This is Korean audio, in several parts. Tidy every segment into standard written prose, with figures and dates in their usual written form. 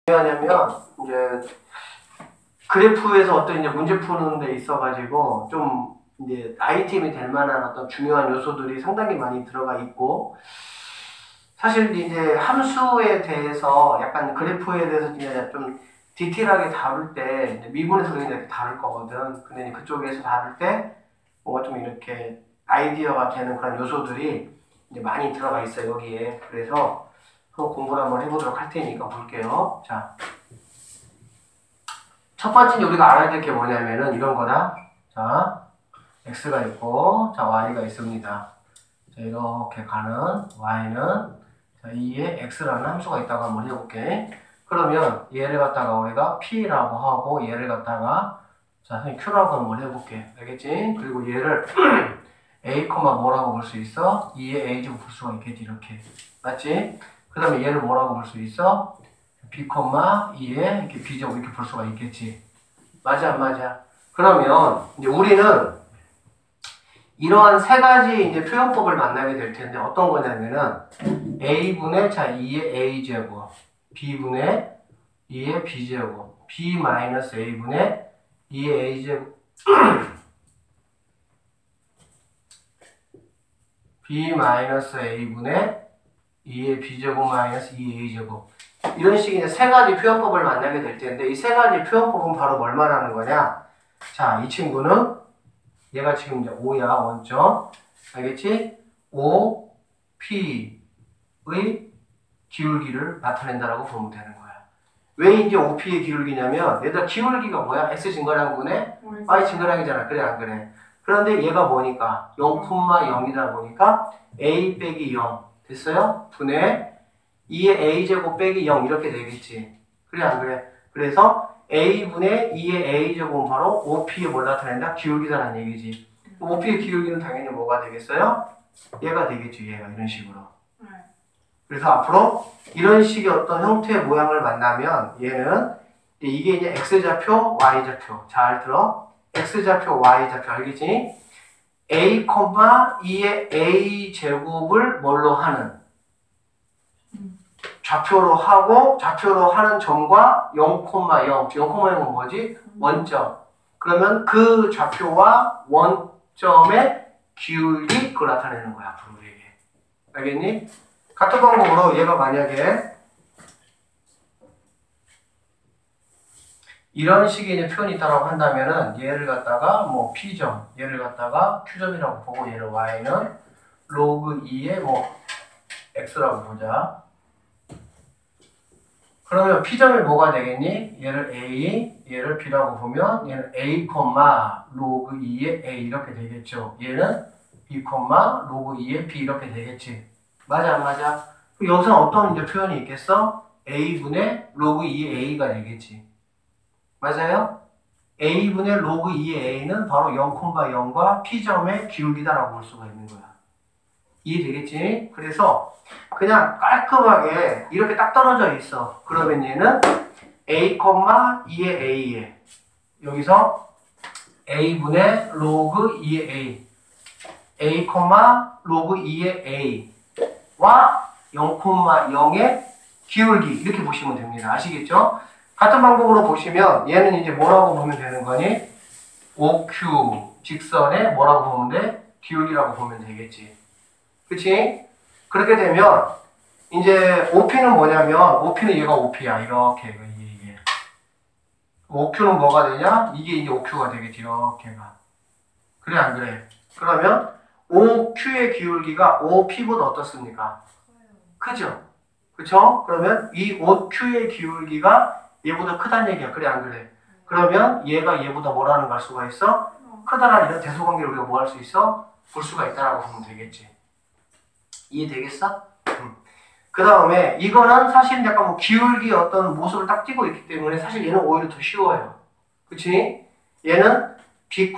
왜냐하면 이제 그래프에서 어떤 이제 문제 푸는 데 있어가지고 좀 이제 아이템이 될 만한 어떤 중요한 요소들이 상당히 많이 들어가 있고, 사실 이제 함수에 대해서 약간 그래프에 대해서 이제 좀 디테일하게 다룰 때 이제 미분에서 이렇게 다룰 거거든. 근데 그쪽에서 다룰 때 뭔가 좀 이렇게 아이디어가 되는 그런 요소들이 이제 많이 들어가 있어요, 여기에. 그래서 한번 공부를 한번 해보도록 할 테니까 볼게요. 자, 첫 번째 우리가 알아야 될 게 뭐냐면은 이런 거다. 자, x가 있고, 자, y가 있습니다. 자, 이렇게 가는 y는 자, 2에 x라는 함수가 있다고 한번 해볼게. 그러면 얘를 갖다가 우리가 p라고 하고 얘를 갖다가 자, 선생님 q라고 한번 해볼게. 알겠지? 그리고 얘를 a, 뭐라고 볼 수 있어? 2에 a 제곱 볼 수가 있겠지, 이렇게. 맞지? 그 다음에 얘를 뭐라고 볼 수 있어? b, 2에 이렇게 b 제곱 이렇게 볼 수가 있겠지. 맞아, 안 맞아? 그러면 이제 우리는 이러한 세 가지 이제 표현법을 만나게 될 텐데 어떤 거냐면은 a분의 자 2의 a제곱, b분의 2의 b제곱, b 마이너스 a분의 2의 a제곱, b 마이너스 a분의 2의 b제곱 마이너스 2의 a제곱, 이런 식의 이제 세 가지 표현법을 만나게 될 텐데 이 세 가지 표현법은 바로 뭘 말하는 거냐? 자, 이 친구는 얘가 지금 이제 O야, 원점. 알겠지? O, P의 기울기를 나타낸다라고 보면 되는 거야. 왜 이제 OP의 기울기냐면, 얘들 기울기가 뭐야? X 증가량분의 Y 증가량이잖아. 그래, 안 그래? 그런데 얘가 뭐니까? 0,0이다 보니까 A 빼기 0. 됐어요? 분의 2의 A제곱 빼기 0 이렇게 되겠지. 그래, 안 그래? 그래서 A분의 2의 A제곱은 바로 OP에 뭘 나타낸다? 기울기다라는 얘기지. OP의 기울기는 당연히 뭐가 되겠어요? 얘가 되겠죠, 얘가. 이런 식으로. 그래서 앞으로 이런 식의 어떤 형태의 모양을 만나면 얘는 이게 이제 X좌표, Y좌표. 잘 들어. X좌표, Y좌표. 알겠지? A, 2의 A제곱을 뭘로 하는? 좌표로 하고 좌표로 하는 점과 0,0 0,0은 뭐지? 원점. 그러면 그 좌표와 원점의 기울기 그걸 나타내는 거야, 앞으로 우리에게. 알겠니? 같은 방법으로 얘가 만약에 이런 식의 이제 표현이 있다고 한다면은 얘를 갖다가 뭐 P점, 얘를 갖다가 Q점이라고 보고 얘를 Y는 로그 2의 뭐 X라고 보자. 그러면 P점이 뭐가 되겠니? 얘를 A, 얘를 B라고 보면 얘는 A, 로그 2의 A 이렇게 되겠죠. 얘는 B, 로그 2의 B 이렇게 되겠지. 맞아, 안 맞아? 여기서는 어떤 이제 표현이 있겠어? A분의 로그 2의 A가 되겠지. 맞아요? A분의 로그 2의 A는 바로 0,0과 P점의 기울기다라고 볼 수가 있는 거야. 이해되겠지? 그래서 그냥 깔끔하게 이렇게 딱 떨어져 있어. 그러면 얘는 A, 2의 A에 여기서 A분의 로그 2의 A, A, 로그 2의 A와 0,0의 기울기 이렇게 보시면 됩니다. 아시겠죠? 같은 방법으로 보시면 얘는 이제 뭐라고 보면 되는 거니? OQ 직선에 뭐라고 보면 돼? 기울기라고 보면 되겠지. 그치? 그렇게 되면 이제 OP는 뭐냐면 OP는 얘가 OP야. 이렇게 이게 OQ는 뭐가 되냐? 이게 이제 OQ가 되겠지. 이렇게가. 그래, 안 그래? 그러면 OQ의 기울기가 OP보다 어떻습니까? 크죠? 그쵸? 그러면 이 OQ의 기울기가 얘보다 크다는 얘기야. 그래, 안 그래? 그러면 얘가 얘보다 뭐라는 걸 수가 있어? 크다라는 이런 대소관계를 우리가 뭐 할 수 있어? 볼 수가 있다라고 보면 되겠지. 이해되겠어? 그 다음에 이거는 사실 약간 뭐 기울기 어떤 모습을 딱 띄고 있기 때문에 사실 얘는 오히려 더 쉬워요. 그치? 얘는 B,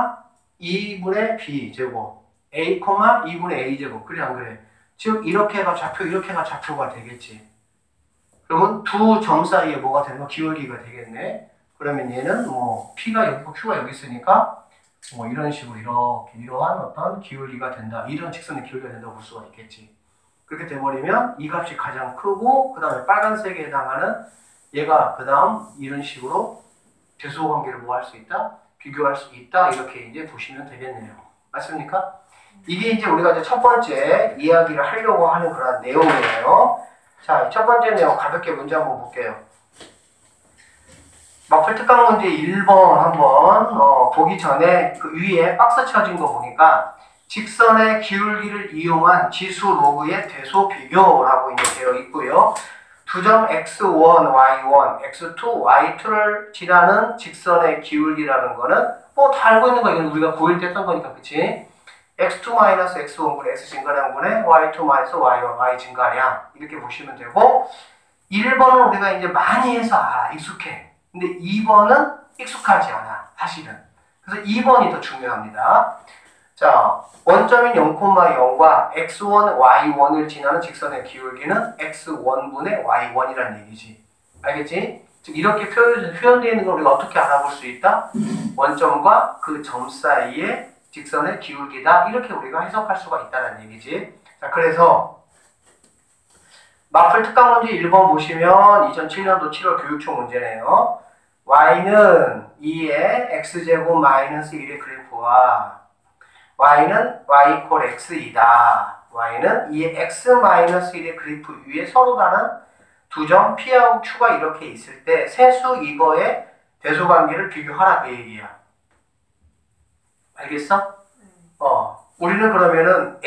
2분의 B 제곱 A, 2분의 A 제곱. 그래, 안 그래? 즉 이렇게가 좌표, 이렇게가 좌표가 되겠지. 그러면 두 점 사이에 뭐가 되는 거? 기울기가 되겠네. 그러면 얘는 뭐 P가 여기 있고 Q가 여기 있으니까 뭐 이런 식으로 이렇게 이러한 어떤 기울기가 된다. 이런 직선의 기울기가 된다고 볼 수가 있겠지. 그렇게 돼버리면 이 값이 가장 크고 그 다음에 빨간색에 해당하는 얘가 그 다음 이런 식으로 대소관계를 뭐 할 수 있다? 비교할 수 있다. 이렇게 이제 보시면 되겠네요. 맞습니까? 이게 이제 우리가 이제 첫 번째 이야기를 하려고 하는 그런 내용이에요. 자, 첫 번째 내용 가볍게 문제 한번 볼게요. 마플 특강 문제 1번 한번 보기 전에 그 위에 박스 쳐진 거 보니까 직선의 기울기를 이용한 지수 로그의 대소 비교라고 이제 되어 있고요. 두 점 x1, y1, x2, y2를 지나는 직선의 기울기라는 거는 뭐 다 알고 있는 거 이건 우리가 고1 때 했던 거니까 그치? x2-x1분의 x 증가량분의 y2-y1, y 증가량 이렇게 보시면 되고 1번은 우리가 이제 많이 해서 알아, 익숙해. 근데 2번은 익숙하지 않아, 사실은. 그래서 2번이 더 중요합니다. 자, 원점인 0,0과 x1, y1을 지나는 직선의 기울기는 x1분의 y1이라는 얘기지. 알겠지? 즉 이렇게 표현되어 있는 걸 우리가 어떻게 알아볼 수 있다? 원점과 그 점 사이의 직선의 기울기다. 이렇게 우리가 해석할 수가 있다는 얘기지. 자, 그래서 마플 특강 문제 1번 보시면 2007년도 7월 교육청 문제네요. y는 2의 x제곱 마이너스 1의 그래프와 y는 y 이퀄 x이다. y는 2의 x 마이너스 1의 그래프 위에 서로 다른 두 점 P하고 Q가 이렇게 있을 때 세수 이거의 대소관계를 비교하라 그 얘기야. 알겠어? 우리는 그러면은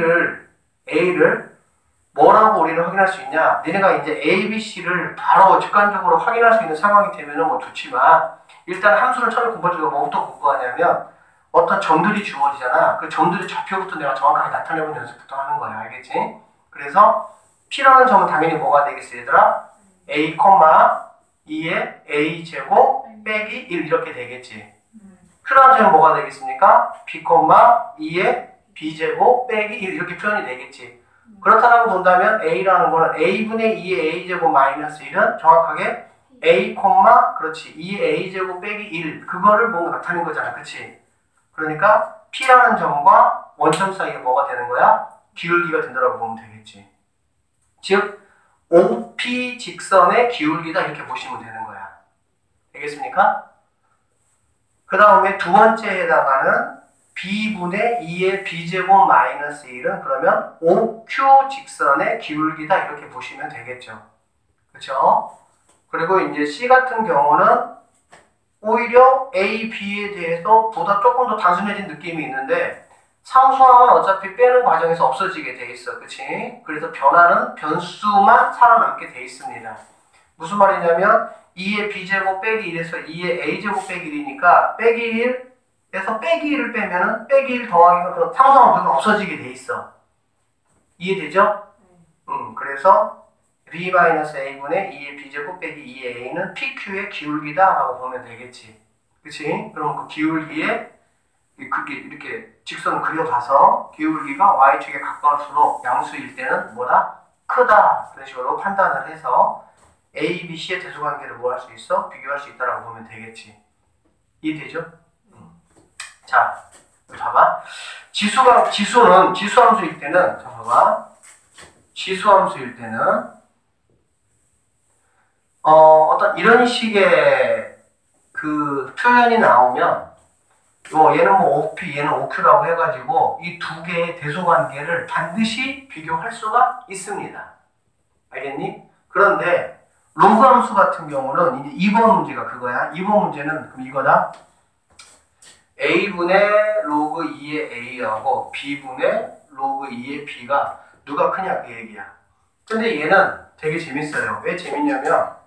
A를 뭐라고 우리는 확인할 수 있냐? 너네가 이제 A, B, C를 바로 직관적으로 확인할 수 있는 상황이 되면은 뭐 좋지만 일단 함수를 처음에 공부할 때 뭐부터 공부하냐면 어떤 점들이 주어지잖아. 그 점들의 좌표부터 내가 정확하게 나타내보는 연습부터 하는 거야. 알겠지? 그래서 P라는 점은 당연히 뭐가 되겠어 얘들아? A, 2의 A제곱 빼기 1 이렇게 되겠지. Q라는 점은 뭐가 되겠습니까? B, 2의 B제곱 빼기 1 이렇게 표현이 되겠지. 그렇다고 본다면 A라는 거는 A분의 2의 A제곱 마이너스 1은 정확하게 A, 그렇지. 2의 A제곱 빼기 1 그거를 뭔가 나타낸 거잖아. 그치? 그러니까 P라는 점과 원점 사이에 뭐가 되는 거야? 기울기가 된다고 보면 되겠지. 즉 OP 직선의 기울기다 이렇게 보시면 되는 거야. 되겠습니까? 그 다음에 두 번째에 해당하는 B분의 2의 B제곱 마이너스 1은 그러면 OQ 직선의 기울기다 이렇게 보시면 되겠죠. 그렇죠? 그리고 이제 C 같은 경우는 오히려 A, B에 대해서 보다 조금 더 단순해진 느낌이 있는데 상수항은 어차피 빼는 과정에서 없어지게 돼 있어. 그치? 그래서 변화는 변수만 살아남게 돼 있습니다. 무슨 말이냐면 2의 B제곱 빼기 1에서 2의 A제곱 빼기 1이니까 빼기 1에서 빼기 1을 빼면은 빼기 1 더하기가 그런 상수항은 없어지게 돼 있어. 이해되죠? 그래서 B-A분의 2의 B제곱 빼기 2의 A는 PQ의 기울기다 라고 보면 되겠지. 그치? 그럼 그 기울기에 그게 이렇게 직선을 그려봐서 기울기가 Y축에 가까울수록 양수일 때는 뭐다? 크다. 그런 식으로 판단을 해서 A, B, C의 대소관계를 뭐 할 수 있어? 비교할 수 있다라고 보면 되겠지. 이해되죠? 자, 봐봐. 지수함수일 때는, 자, 봐봐. 지수함수일 때는, 어떤 이런 식의 그 표현이 나오면, 얘는 뭐 OP, 얘는 OQ라고 해가지고, 이 두 개의 대소관계를 반드시 비교할 수가 있습니다. 알겠니? 그런데, 로그 함수 같은 경우는 이제 2번 문제가 그거야. 2번 문제는 그럼 이거다. A분의 로그 2의 A하고 B분의 로그 2의 B가 누가 크냐 그 얘기야. 근데 얘는 되게 재밌어요. 왜 재밌냐면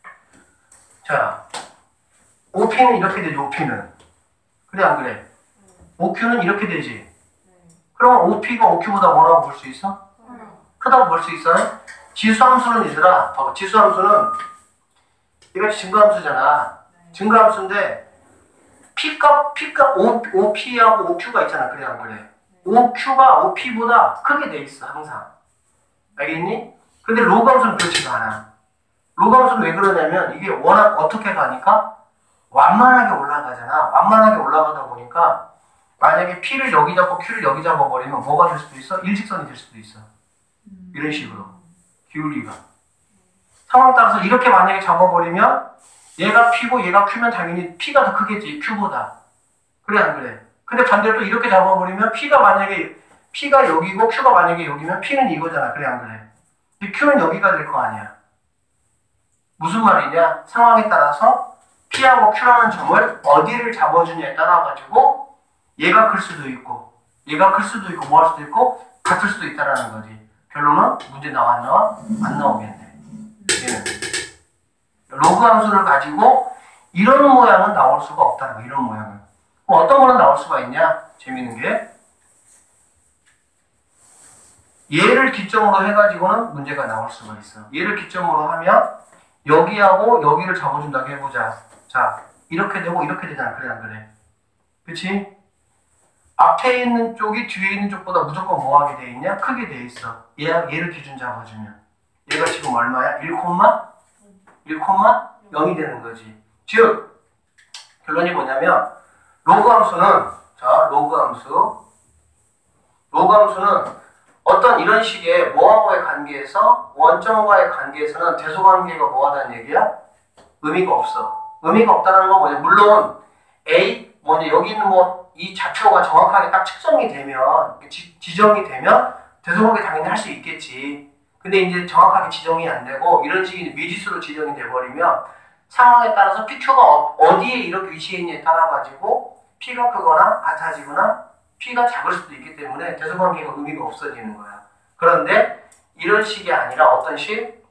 자 OP는 이렇게 되지. OP는 그래 안 그래? OQ는 이렇게 되지. 그럼 OP가 OQ보다 뭐라고 볼 수 있어? 크다고 볼 수 있어요? 지수함수는 얘들아, 봐봐. 지수함수는 이거 증가함수잖아. 증가함수인데 P값 OP하고 OQ가 있잖아. 그래 안 그래? OQ가 OP보다 크게 돼 있어 항상. 알겠니? 근데 로그함수는 그렇지가 않아. 로그함수는 왜 그러냐면 이게 워낙 어떻게 가니까 완만하게 올라가잖아. 완만하게 올라가다 보니까 만약에 P를 여기 잡고 Q를 여기 잡아버리면 뭐가 될 수도 있어? 일직선이 될 수도 있어. 이런 식으로. 기울기가. 상황 따라서 이렇게 만약에 잡아버리면 얘가 P고 얘가 Q면 당연히 P가 더 크겠지, Q보다. 그래 안 그래? 근데 반대로 또 이렇게 잡아버리면 P가 만약에 P가 여기고 Q가 만약에 여기면 P는 이거잖아. 그래 안 그래? 근데 Q는 여기가 될 거 아니야. 무슨 말이냐? 상황에 따라서 P하고 Q라는 점을 어디를 잡아주냐에 따라가지고 얘가 클 수도 있고 얘가 클 수도 있고 뭐 할 수도 있고 같을 수도 있다라는 거지. 결론은 문제 나왔나? 안 나오겠네. 얘는 로그 함수를 가지고 이런 모양은 나올 수가 없다는 거. 이런 모양은. 어떤 거는 나올 수가 있냐? 재밌는 게 얘를 기점으로 해가지고는 문제가 나올 수가 있어. 얘를 기점으로 하면 여기하고 여기를 잡아준다고 해보자. 자, 이렇게 되고 이렇게 되잖아. 그래 안 그래? 그치? 앞에 있는 쪽이 뒤에 있는 쪽보다 무조건 뭐하게 돼 있냐? 크게 돼 있어. 얘를 기준 잡아주면 얘가 지금 얼마야? 1,0이 되는 거지. 즉 결론이 뭐냐면 로그 함수는 자 로그 함수는 어떤 이런 식의 뭐하고의 관계에서 원점과의 관계에서는 대소관계가 뭐하다는 얘기야? 의미가 없어. 의미가 없다는 건 뭐냐? 물론 A 뭐냐 여기 있는 뭐 이 좌표가 정확하게 딱 측정이 되면 지정이 되면 대소관계 당연히 할 수 있겠지. 근데 이제 정확하게 지정이 안 되고 이런 식의 미지수로 지정이 돼버리면 상황에 따라서 PQ가 어디에 이렇게 위치해 있냐에 따라 가지고 P가 크거나 같아지거나 P가 작을 수도 있기 때문에 대소관계가 의미가 없어지는 거야. 그런데 이런 식이 아니라 어떤 식?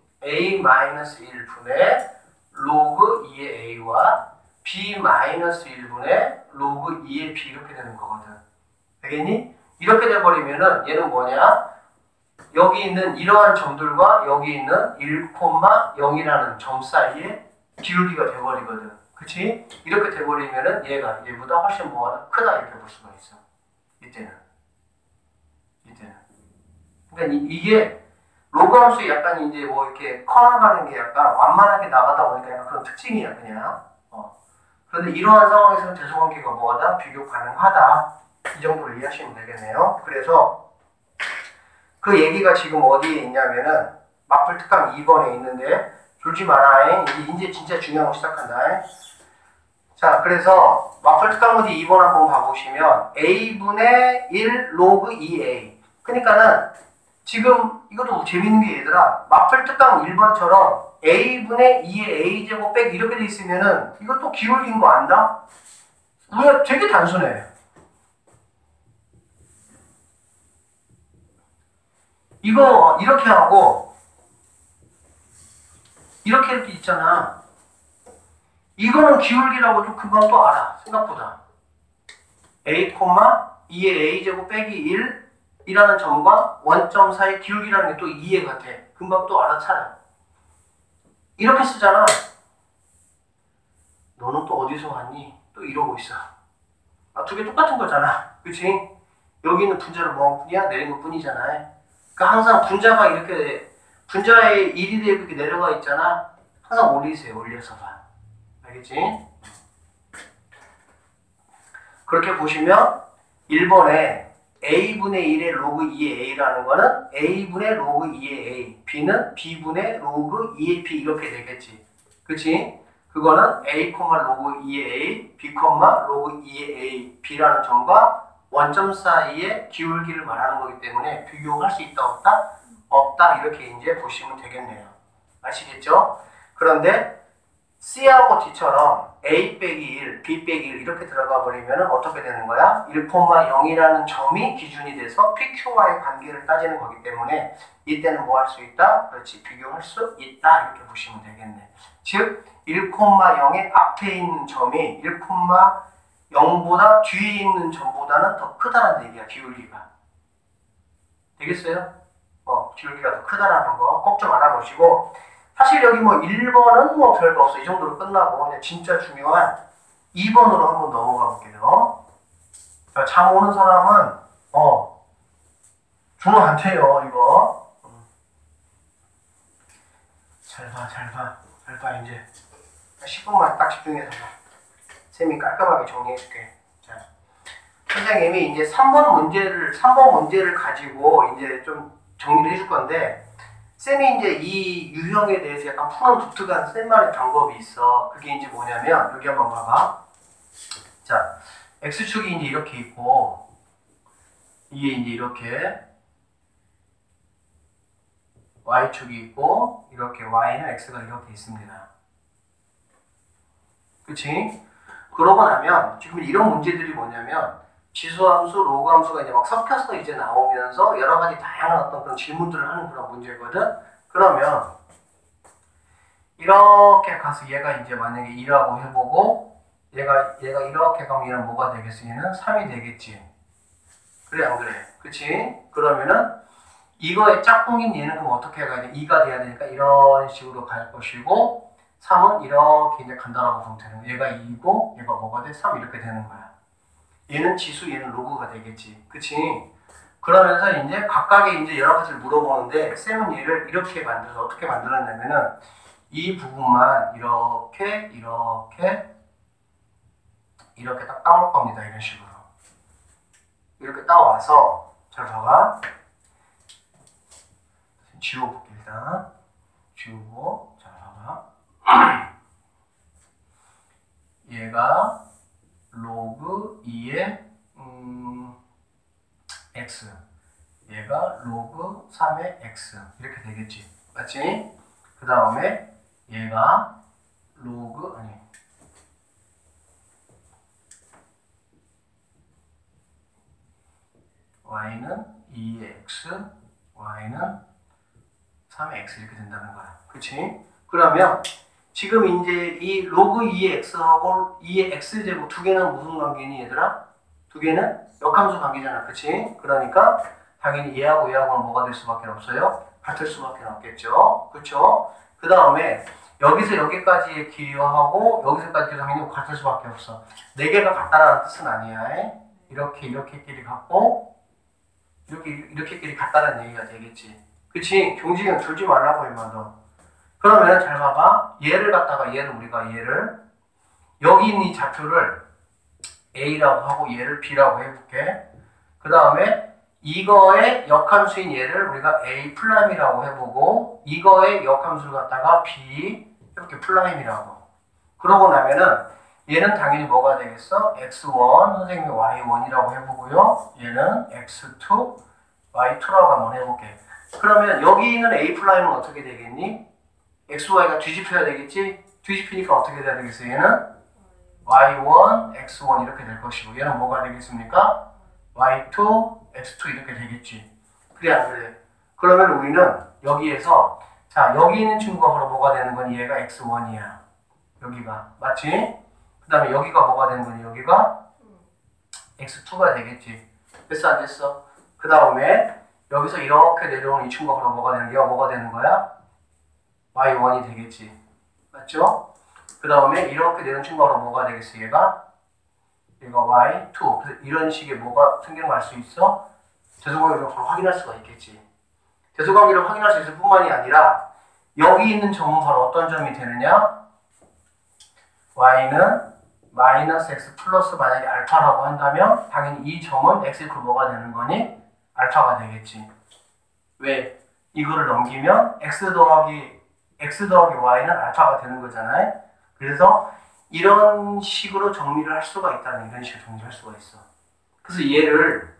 A-1분의 로그 2의 A와 B-1분의 로그 2의 B 이렇게 되는 거거든. 알겠니? 이렇게 돼버리면은 얘는 뭐냐? 여기 있는 이러한 점들과 여기 있는 1,0이라는 점 사이에 기울기가 돼버리거든. 그치? 이렇게 돼버리면은 얘가 얘보다 훨씬 뭐가 크다 이렇게 볼 수가 있어. 이때는. 그러니까 이게 로그 함수에 약간 이제 뭐 이렇게 커나가는 게 약간 완만하게 나가다 보니까 약간 그런 특징이야, 그냥. 그런데 이러한 상황에서는 대소관계가 뭐하다? 비교 가능하다. 이 정도로 이해하시면 되겠네요. 그래서 그 얘기가 지금 어디에 있냐면은 마플 특강 2번에 있는데 졸지 마라. 이제 진짜 중요한 거 시작한다. 자, 그래서 마플 특강 문제 2번 한번 봐보시면 A분의 1 로그 2A. 그러니까는 지금 이것도 재밌는 게 얘들아 마플 특강 1번처럼 A분의 2의 A제곱 빼기 이렇게 돼 있으면은 이것도 기울기인 거 안다? 우리가 되게 단순해. 이거 이렇게 하고 이렇게 있잖아. 이거는 기울기라고 좀 금방 또 알아. 생각보다. A, 2의 A제곱 빼기 1 이라는 점과 원점 사이 기울기라는 게 또 이해가 돼. 금방 또 알아차려. 이렇게 쓰잖아. 너는 또 어디서 왔니? 또 이러고 있어. 두 개 똑같은 거잖아. 그치? 여기 있는 분자를 뭐한 뿐이야? 내린 것 뿐이잖아. 그러니까 항상 분자가 이렇게 분자의 1이 되고 이렇게 내려가 있잖아. 항상 올리세요. 올려서 봐. 알겠지? 그렇게 보시면 1번에 A분의 1의 로그 2의 A라는 거는 A분의 로그 2의 A, B는 B분의 로그 2의 B 이렇게 되겠지. 그치? 그거는 A, 로그 2의 A, B, 로그 2의 A, B라는 점과 원점 사이의 기울기를 말하는 거기 때문에 비교할 수 있다 없다? 없다 이렇게 이제 보시면 되겠네요. 아시겠죠? 그런데 C하고 D처럼 A 빼기 1, B 빼기 1 이렇게 들어가 버리면 어떻게 되는 거야? 1,0이라는 점이 기준이 돼서 PQ와의 관계를 따지는 거기 때문에 이때는 뭐 할 수 있다? 그렇지, 비교할 수 있다 이렇게 보시면 되겠네. 즉 1,0의 앞에 있는 점이 1,0보다 뒤에 있는 점보다는 더 크다는 얘기야. 기울기가. 되겠어요? 기울기가 더 크다라는 거 꼭 좀 알아보시고, 사실 여기 뭐 1번은 뭐 별거 없어. 이 정도로 끝나고 그냥 진짜 중요한 2번으로 한번 넘어가 볼게요. 장 오는 사람은 주문 안 돼요 이거. 잘 봐 이제 10분만 딱 집중해서 봐. 쌤이 깔끔하게 정리해줄게. 자, 선생님이 이제 3번 문제를 가지고 이제 좀 정리를 해줄 건데 쌤이 이제 이 유형에 대해서 약간 푸는 독특한 쌤만의 방법이 있어. 그게 이제 뭐냐면, 여기 한번 봐봐. 자, X축이 이제 이렇게 있고, 이게 이제 이렇게, Y축이 있고, 이렇게 Y는 X가 이렇게 있습니다. 그치? 그러고 나면, 지금 이런 문제들이 뭐냐면, 지수함수, 로그함수가 이제 막 섞여서 이제 나오면서 여러 가지 다양한 어떤 그런 질문들을 하는 그런 문제거든? 그러면, 이렇게 가서 얘가 이제 만약에 2라고 해보고, 얘가 이렇게 가면 얘는 뭐가 되겠어? 얘는 3이 되겠지. 그래, 안 그래? 그치? 그러면은, 이거의 짝꿍인 얘는 그럼 어떻게 가야 돼? 2가 돼야 되니까 이런 식으로 갈 것이고, 3은 이렇게 이제 간다라고 보면 되는 거야. 얘가 2고, 얘가 뭐가 돼? 3 이렇게 되는 거야. 얘는 지수, 얘는 로그가 되겠지. 그치? 그러면서 이제 각각의 이제 여러 가지를 물어보는데, 쌤은 얘를 이렇게 만들어서 어떻게 만들었냐면은, 이 부분만 이렇게 딱 따올 겁니다. 이런 식으로. 이렇게 따와서, 잘 봐봐. 지워볼게, 일단. 지우고, 잘 봐봐. 얘가 로그 2의 x. 얘가 로그 3의 x. 이렇게 되겠지. 맞지? 그 다음에 얘가 로그, y는 2의 x, y는 3의 x 이렇게 된다는 거야. 그치? 그러면 지금 이제 이 로그 2의 x하고 2의 x제곱 두 개는 무슨 관계니 얘들아? 두 개는 역함수 관계잖아. 그치? 그러니까 당연히 얘하고 얘하고는 뭐가 될 수밖에 없어요? 같을 수밖에 없겠죠. 그쵸? 그 다음에 여기서 여기까지의 길이하고 여기서까지 당연히 같을 수밖에 없어. 네 개가 같다라는 뜻은 아니야. 이렇게 끼리 같고 이렇게 끼리 같다는 얘기가 되겠지. 그치? 경직은 들지 말라고 임마. 그러면 잘 봐봐. 얘를 갖다가 우리가 얘를 여기 있는 이 좌표를 A라고 하고 얘를 B라고 해볼게. 그 다음에 이거의 역함수인 얘를 우리가 A'이라고 해보고 이거의 역함수를 갖다가 B 이렇게 플라임이라고. 그러고 나면은 얘는 당연히 뭐가 되겠어? X1 선생님이 Y1이라고 해보고요. 얘는 X2 Y2라고 한번 해볼게. 그러면 여기 있는 A'은 어떻게 되겠니? XY가 뒤집혀야 되겠지? 뒤집히니까 어떻게 돼야 되겠어? 얘는 Y1, X1 이렇게 될 것이고 얘는 뭐가 되겠습니까? Y2, X2 이렇게 되겠지. 그래 안 그래? 그러면 우리는 여기에서 자 여기 있는 친구가 바로 뭐가 되는 거니? 얘가 X1이야. 여기가. 맞지? 그 다음에 여기가 뭐가 되는 거니? 여기가 X2가 되겠지. 됐어 안 됐어? 그 다음에 여기서 이렇게 내려오는 이 친구가 바로 뭐가 되는 거야? 얘가 뭐가 되는 거야? Y1이 되겠지. 맞죠? 그 다음에 이렇게 내려오는 친구가 바로 뭐가 되겠어? 얘가 Y2. 그래서 이런 식의 뭐가 생겨날 수 있어? 대소관계를 바로 확인할 수가 있겠지. 대소관계를 확인할 수 있을 뿐만이 아니라 여기 있는 점은 바로 어떤 점이 되느냐? Y는 마이너스 X 플러스 만약에 알파라고 한다면 당연히 이 점은 X 이퀄 뭐가 되는 거니? 알파가 되겠지. 왜? 이거를 넘기면 X 더하기 Y는 알파가 되는 거잖아요. 그래서 이런 식으로 정리를 할 수가 있다는 이런 식으로 정리할 수가 있어. 그래서 얘를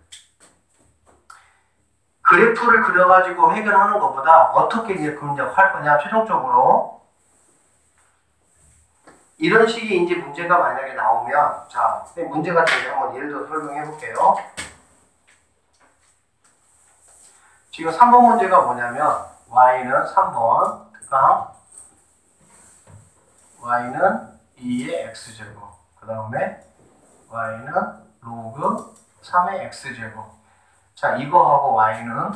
그래프를 그려가지고 해결하는 것보다 어떻게 이제 할 거냐 최종적으로 이런 식의 이제 문제가 만약에 나오면 자 문제가 되게 한번 예를 들어 설명해 볼게요. 지금 3번 문제가 뭐냐면 y는 3번 특강 y는 2의 x제곱 그 다음에 y는 로그 3의 x제곱 자 이거하고 y는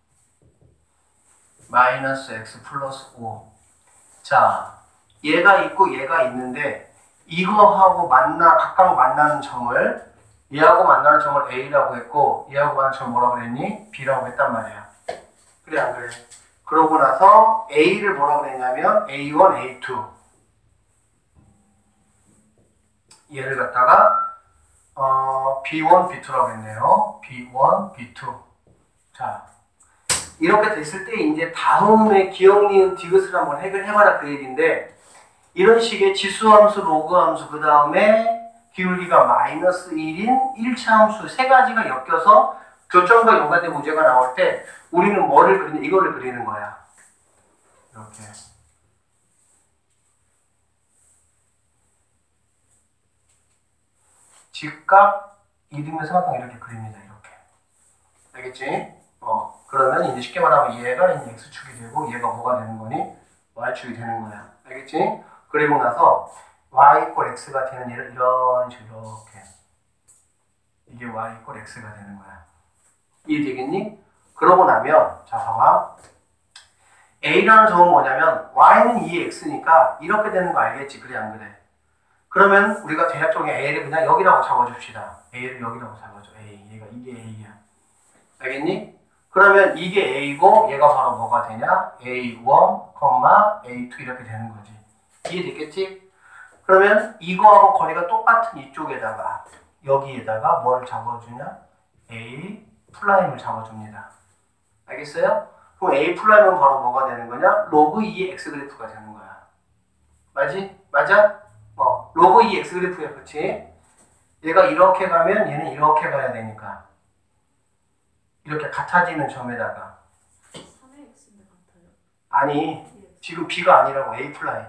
마이너스 x 플러스 5 자 얘가 있고 얘가 있는데 이거하고 각각 만나는 점을 얘하고 만나는 점을 A라고 했고 얘하고 만나는 점을 뭐라고 그랬니? B라고 했단 말이야. 그래 안 그래? 그러고 나서 A를 뭐라고 그랬냐면 A1, A2 얘를 갖다가 B1, B2라고 했네요. B1, B2 자 이렇게 됐을 때 이제 다음에 기억, 니은, 디귿을 한번 해결해봐라 그 얘기인데 이런 식의 지수함수, 로그함수 그 다음에 기울기가 마이너스 1인 1차 함수 세 가지가 엮여서 교점과 연관된 문제가 나올 때 우리는 뭐를 그리냐? 이거를 그리는 거야. 이렇게. 직각 이등변 삼각형 이렇게 그립니다. 이렇게. 알겠지? 그러면 이제 쉽게 말하면 얘가 이제 x축이 되고 얘가 뭐가 되는 거니? y축이 되는 거야. 알겠지? 그리고 나서 y = x가 되는 얘를 이런 식으로 이렇게. 이게 y = x가 되는 거야. 이해되겠니? 그러고 나면 자 봐봐. a라는 점은 뭐냐면 y는 2x니까 이렇게 되는 거 알겠지? 그래 안 그래? 그러면 우리가 대략적으로 a를 그냥 여기라고 잡아줍시다. a를 여기라고 잡아줘. 얘가 이게 a야. 알겠니? 그러면 이게 a고 얘가 바로 뭐가 되냐? a1, a2 이렇게 되는 거지. 이해됐겠지? 그러면 이거하고 거리가 똑같은 이쪽에다가 여기에다가 뭘 잡아주냐? a 프라임을 잡아줍니다. 알겠어요? 그럼 a 프라임은 바로 뭐가 되는 거냐? 로그 2의 x 그래프가 되는 거야. 맞지? 맞아? 로그 2 x 그래프야, 그치? 얘가 이렇게 가면 얘는 이렇게 가야 되니까 이렇게 같아지는 점에다가 3의 x인데 같아요? 아니 지금 b가 아니라고 a 플라임.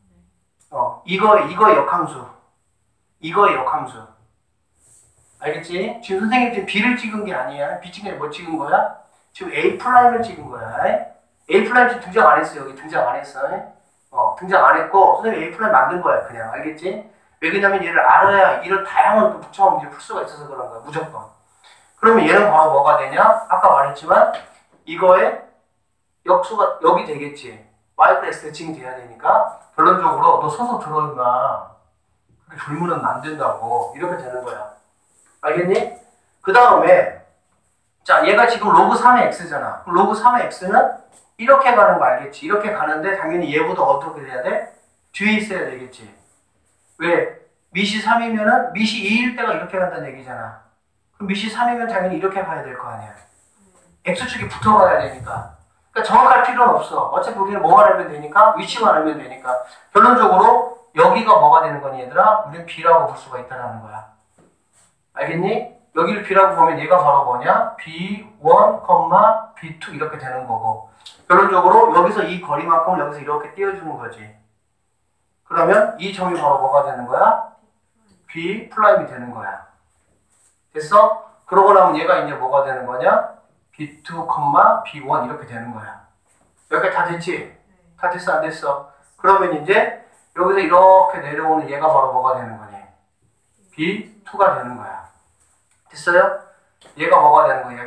이거 역함수. 이거의 역함수. 알겠지? 지금 선생님 지금 b를 찍은 게 아니야. b 찍은 게 뭐 찍은 거야? 지금 a 플라임을 찍은 거야. a 플라임 지금 등장 안 했어. 여기 등장 안 했어. 등장 안 했고 선생님 a 플라임 만든 거야. 그냥 알겠지? 왜 그러냐면 얘를 알아야 이런 다양한 복잡한 문제를 풀 수가 있어서 그런 거야. 무조건. 그러면 얘는 바로 뭐가 되냐? 아까 말했지만 이거의 역수가 여기 되겠지. y = x 대칭이 돼야 되니까 결론적으로 너 서서 들어 임마. 그렇게 졸면은 안 된다고. 이렇게 되는 거야. 알겠니? 그 다음에 자 얘가 지금 로그 3의 x잖아. 그럼 로그 3의 x는 이렇게 가는 거 알겠지? 이렇게 가는데 당연히 얘보다 어떻게 돼야 돼? 뒤에 있어야 되겠지. 왜? 밑이 3이면은 밑이 2일 때가 이렇게 간다는 얘기잖아. 그럼 밑이 3이면 당연히 이렇게 가야 될 거 아니야. x축이 붙어가야 되니까. 그러니까 정확할 필요는 없어. 어차피 우리는 뭐만 알면 되니까 위치만 알면 되니까. 결론적으로 여기가 뭐가 되는 거니 얘들아? 우리는 b라고 볼 수가 있다는 거야. 알겠니? 여기를 b라고 보면 얘가 바로 뭐냐? b1, b2 이렇게 되는 거고 결론적으로 여기서 이 거리만큼을 여기서 이렇게 띄워주는 거지. 그러면 이 점이 바로 뭐가 되는 거야? b 플라임이 되는 거야. 됐어? 그러고 나면 얘가 이제 뭐가 되는 거냐? b2, b1 이렇게 되는 거야. 여기까지 다 됐지? 다 됐어 안 됐어? 그러면 이제 여기서 이렇게 내려오는 얘가 바로 뭐가 되는 거니? b2가 되는 거야. 됐어요? 얘가 뭐가 되는 거야?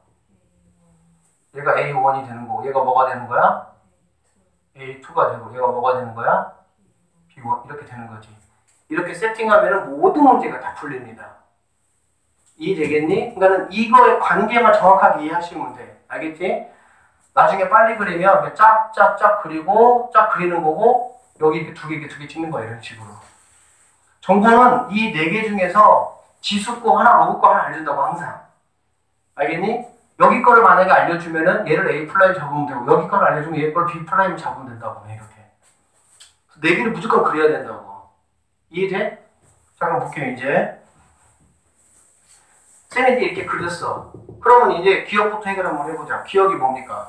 얘가 a1이 되는 거고 얘가 뭐가 되는 거야? a2가 되고 얘가 뭐가 되는 거야? b1 이렇게 되는 거지. 이렇게 세팅하면 모든 문제가 다 풀립니다. 이해되겠니? 그러니까 이거의 관계만 정확하게 이해하시면 돼. 알겠지? 나중에 빨리 그리면 쫙쫙쫙 그리고 쫙 그리는 거고 여기 이렇게 두 개 찍는 거야. 이런 식으로. 정보는 이 네 개 중에서 지수 거 하나, 로그 거 하나 알려준다고 항상. 알겠니? 여기 거를 만약에 알려주면은 얘를 A 플라임 잡으면 되고 여기 거를 알려주면 얘 걸 B 플라임 잡으면 된다고 해. 이렇게. 네 개를 무조건 그려야 된다고. 이해돼? 자 그럼 볼게요 이제. 쌤이 이제 이렇게 그렸어. 그러면 이제 기억부터 해결 한번 해보자. 기억이 뭡니까?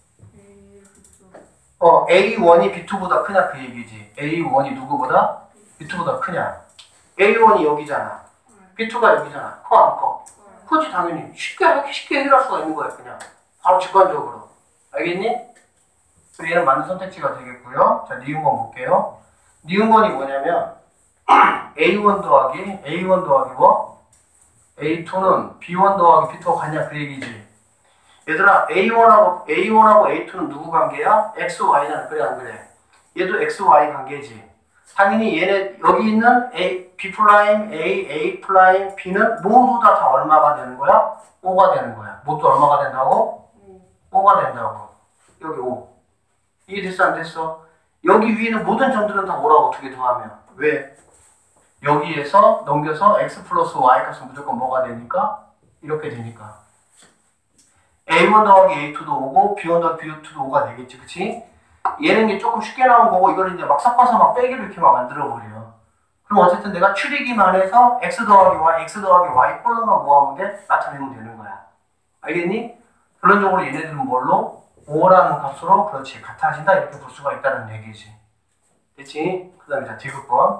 A1이 B2보다 크냐 그 얘기지. A1이 누구보다? B2보다 크냐. A1이 여기잖아. B2가 여기잖아. 커 안 커? 크지 당연히. 쉽게 해결할 수가 있는 거야 그냥. 바로 직관적으로. 알겠니? 그래서 얘는 맞는 선택지가 되겠고요. 자 니은번 볼게요. 니은번이 뭐냐면 A1 더하기 뭐? A2는 B1 더하기 B2가 같냐 그 얘기지. 얘들아 A1하고 A2는 누구 관계야? X, Y잖아. 그래 안 그래? 얘도 X, Y 관계지. 당연히 얘네 여기 있는 B 프라임, A 프라임, B는 모두 다 얼마가 되는 거야? 5가 되는 거야. 모두 얼마가 된다고? 5가 된다고. 여기 5. 이해됐어 안 됐어? 여기 위에는 모든 점들은 다 5라고 두 개 더하면. 왜? 여기에서 넘겨서 x 플러스 y 값은 무조건 뭐가 되니까? 이렇게 되니까. A1 더하기 A2도 오고 B1 더하기 B2도 5가 되겠지, 그치? 얘는 이제 조금 쉽게 나온 거고 이걸 이제 막 섞어서 막 빼기로 이렇게 막 만들어버려. 그럼 어쨌든 내가 추리기만 해서 X 더하기 Y, X 더하기 Y 꼴로만 모아오면 돼? 나타내면 되는 거야. 알겠니? 결론적으로 얘네들은 뭘로? 5라는 값으로 그렇지 같아진다 이렇게 볼 수가 있다는 얘기지. 됐지? 그 다음에 자 디귿번.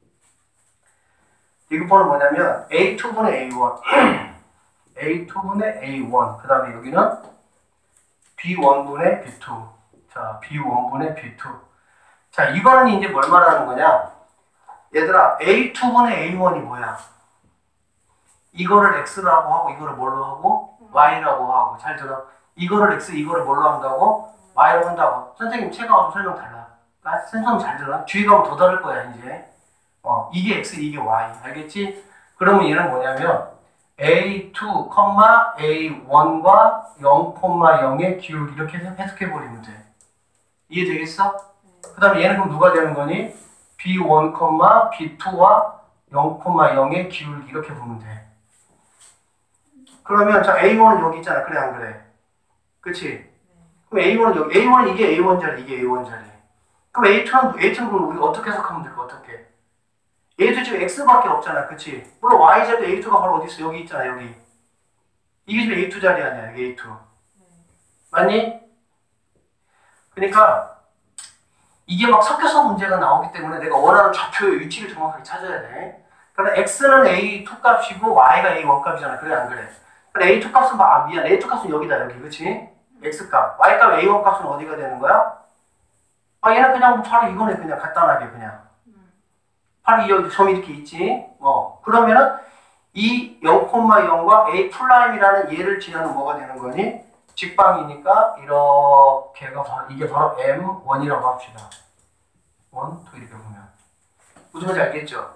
디귿번은 뭐냐면 A2분의 A1 A2분의 A1 그 다음에 여기는 B1분의 B2 자 B1분의 B2 자 이거는 이제 뭘 말하는 거냐 얘들아 A2분의 A1이 뭐야 이거를 X라고 하고 이거를 뭘로 하고 Y라고 하고 잘 들어 이거를 X 이거를 뭘로 한다고 Y로 한다고 선생님 책하고 설명 달라 선생님 잘 들어 주의 가면 더 다를 거야 이제 이게 X 이게 Y 알겠지 그러면 얘는 뭐냐면 A2, A1과 0,0의 기울기 이렇게 해석해버리면 돼. 이해되겠어? 그 다음에 얘는 그럼 누가 되는 거니? B1, B2와 0,0의 기울기 이렇게 보면 돼. 그러면 자 A1은 여기 있잖아. 그래 안 그래? 그치? 그럼 A1은 여기 A1은 이게 A1 자리 이게 A1 자리. 그럼 A2는 그럼 우리 어떻게 해석하면 될까? 어떻게? 얘도 지금 X밖에 없잖아. 그치? 물론 Y자리 A2가 바로 어디 있어? 여기 있잖아. 여기. 이게 지금 A2 자리 아니야. 여기 A2. 맞니? 그러니까 이게 막 섞여서 문제가 나오기 때문에 내가 원하는 좌표의 위치를 정확하게 찾아야 돼. 그러니까 X는 A2 값이고 Y가 A1 값이잖아. 그래 안 그래? 그럼 A2 값은 미안. A2 값은 여기다. 여기. 그치? X 값. Y 값 A1 값은 어디가 되는 거야? 얘는 그냥 바로 이거네. 그냥 간단하게 그냥. 바로 이 점이 이렇게 있지. 그러면은 이 0,0과 A 프라임이라는 얘를 지나는 뭐가 되는 거니? 직방이니까 이렇게가 바로 이게 바로 M1이라고 합시다. 1, 2 이렇게 보면 무슨 말인지 알겠죠?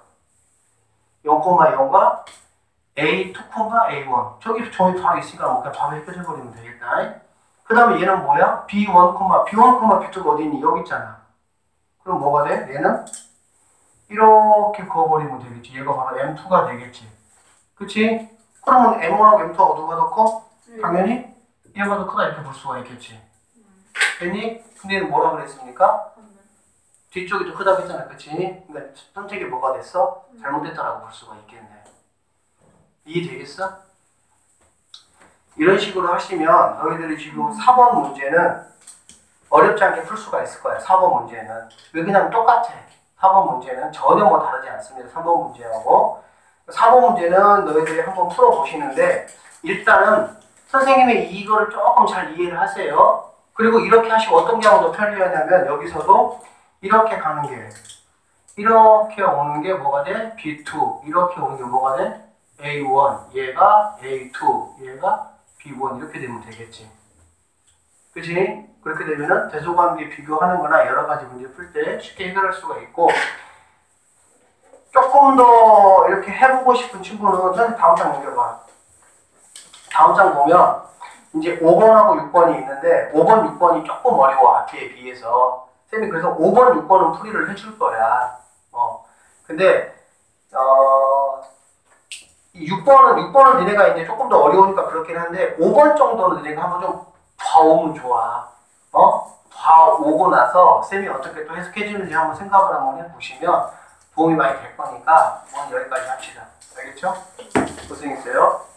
0,0과 A2, A1 저기 점이 바로 있으니까 그냥 바로 해결해버리면 되겠다. 그 다음에 얘는 뭐야? B1, B2가 어디 있니? 여기 있잖아. 그럼 뭐가 돼? 얘는 이렇게 그어버리면 되겠지. 얘가 바로 M2가 되겠지. 그치? 그러면 M1하고 M2하고 누가 더 커? 당연히 얘가 더 크다 이렇게 볼 수가 있겠지. 됐니? 근데 얘는 뭐라 그랬습니까? 뒤쪽이 더 크다고 했잖아. 그치? 그러니까 선택이 뭐가 됐어? 잘못됐다라고 볼 수가 있겠네. 이해되겠어? 이런 식으로 하시면 너희들이 지금 4번 문제는 어렵지 않게 풀 수가 있을 거야. 4번 문제는. 왜 그냥 똑같아. 4번 문제는 전혀 뭐 다르지 않습니다. 3번 문제하고 4번 문제는 너희들이 한번 풀어보시는데 일단은 선생님의 이거를 조금 잘 이해를 하세요. 그리고 이렇게 하시고 어떤 게 하면 더 편리하냐면 여기서도 이렇게 가는 게 이렇게 오는 게 뭐가 돼? B2 이렇게 오는 게 뭐가 돼? A1 얘가 A2 얘가 B1 이렇게 되면 되겠지. 그치? 그렇게 되면은 대소관계 비교하는 거나 여러 가지 문제 풀 때 쉽게 해결할 수가 있고 조금 더 이렇게 해보고 싶은 친구는 선생님 다음 장 넘겨봐. 다음 장 보면 이제 5번하고 6번이 있는데 5번, 6번이 조금 어려워 앞에 비해서. 선생님이 그래서 5번, 6번은 풀이를 해줄 거야. 근데 6번은 니네가 이제 조금 더 어려우니까 그렇긴 한데 5번 정도는 니네가 한번 좀 봐오면 좋아. 봐오고 나서 쌤이 어떻게 또 해석해주는지 한번 생각을 한번 해보시면 도움이 많이 될 거니까 오늘 여기까지 합시다. 알겠죠? 고생했어요.